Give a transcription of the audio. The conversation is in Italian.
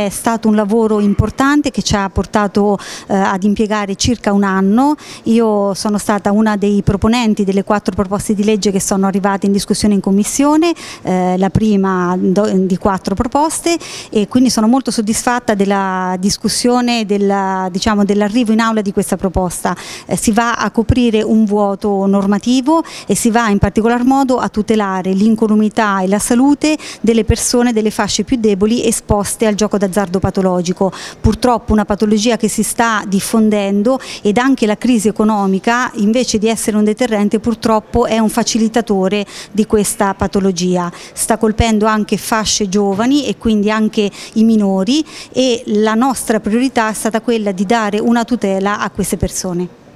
è stato un lavoro importante che ci ha portato ad impiegare circa un anno. Io sono stata una dei proponenti delle 4 proposte di legge che sono arrivate in discussione in Commissione, la prima di 4 proposte, e quindi sono molto soddisfatta della discussione, dell'arrivo in aula di questa proposta. Si va a coprire un vuoto normativo e si va in particolar modo a tutelare l'incolumità e la salute delle persone delle fasce più deboli esposte al gioco d'azzardo patologico. Purtroppo una patologia che si sta diffondendo, ed anche la crisi economica, invece di essere un deterrente, purtroppo è un facilitatore di questa patologia. Sta colpendo anche fasce giovani e quindi anche i minori, e la nostra priorità è stata quella di dare una tutela a queste persone.